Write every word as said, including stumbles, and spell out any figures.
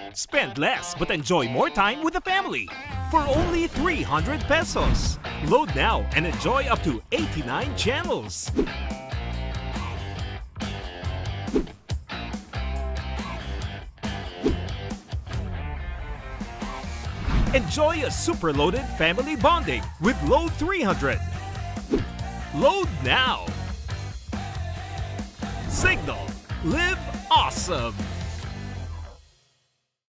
Spend less but enjoy more time with the family for only three hundred pesos. Load now and enjoy up to eighty-nine channels. Enjoy a super loaded family bonding with Load three hundred. Load now. Cignal. Live awesome.